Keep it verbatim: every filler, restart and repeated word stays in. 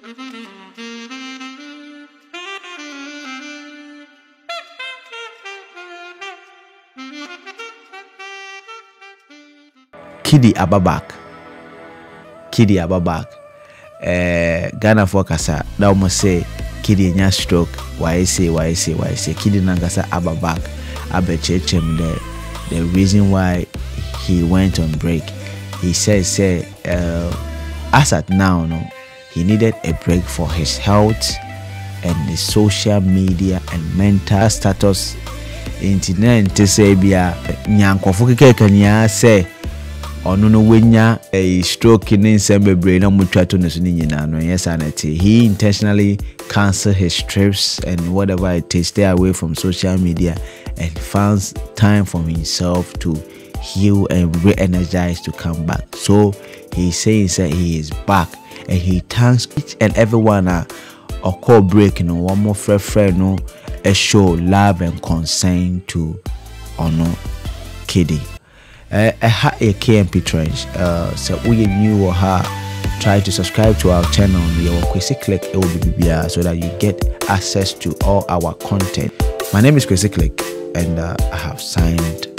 Kidi Is Back. Kidi Is Back. Eh, Ghana for kasa. That almost say Kidi nya stroke. Why say why say why say Kidi nangasa Is Back. Abe chechem the the reason why he went on break. He says say uh, as at now no he needed a break for his health and the social media and mental status. Internet to say bia nyankofo keke nya say ono no wenya a stroke in December na mutwa to no so nyina no yes anati. He intentionally cancel his trips and whatever it takes, stay away from social media and found time for himself to heal and re-energize to come back. So he says that he is back and he thanks each and everyone a uh, call break, you know, one more friend friend no a show love and concern to Ono Kidi. Uh, I have a K M P trench. Uh, so we new or her try to subscribe to our channel. You quickly click it will be so that you get access to all our content. My name is Kwesi Click and uh, I have signed